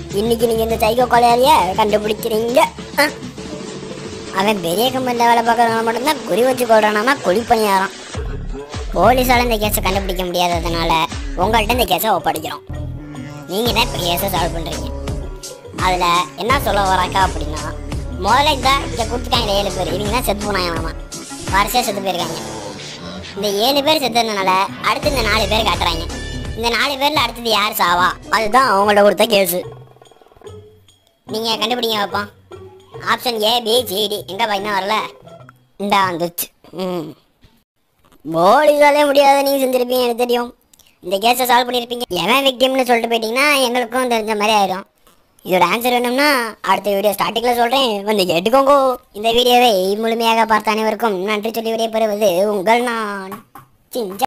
இன்னைக்கு நீங்கள் இந்த சைக்கோ கொலையாளியை கண்டுபிடிக்கிறீங்க. அவன் பெரிய கம்பெனியில் வேலை பார்க்குறவங்க மட்டும்தான் குறி வச்சு கொள்றானாமா, குழிப்பணியாராம். போலீஸால் இந்த கேஸை கண்டுபிடிக்க முடியாததுனால உங்கள்கிட்ட இந்த கேஸை ஒப்படைக்கிறோம். நீங்கள் தான் இப்போ கேஸை சால்வ் பண்ணுறீங்க. அதில் என்ன சொல்ல வராக்கா அப்படின்னா, முதல்ல இங்கே கொடுத்துட்டாங்க 7 பேர். இவங்க தான் செத்து போனாங்களாமா, வரிசையாக செத்து போயிருக்காங்க. இந்த 7 பேர் செத்துறதுனால அடுத்து இந்த 4 பேர் காட்டுறாங்க. இந்த 4 பேரில் அடுத்தது யார் சாவா, அதுதான் அவங்கள்ட்ட கொடுத்த கேஸு. நீங்கள் கண்டுபிடிங்க வைப்போம். ஆப்ஷன் ABCD எங்கேப்பா இன்னும் வரல? இந்தா வந்துச்சு. போலீஸாலே முடியாத நீங்கள் செஞ்சுருப்பீங்க, எனக்கு தெரியும். இந்த கேஸை சால்வ் பண்ணியிருப்பீங்க. எவன் விக்டிம்னு சொல்லிட்டு போயிட்டீங்கன்னா எங்களுக்கும் தெரிஞ்ச மாதிரி ஆயிடும். இதோட ஆன்சர் வேணும்னா அடுத்த வீடியோ ஸ்டார்டிங்கில் சொல்கிறேன், வந்து கேட்டுக்கோங்க. இந்த வீடியோவை முழுமையாக பார்த்த அனைவருக்கும் நன்றி சொல்லி விடைபெறுவது உங்கள் நான் சிஞ்சா.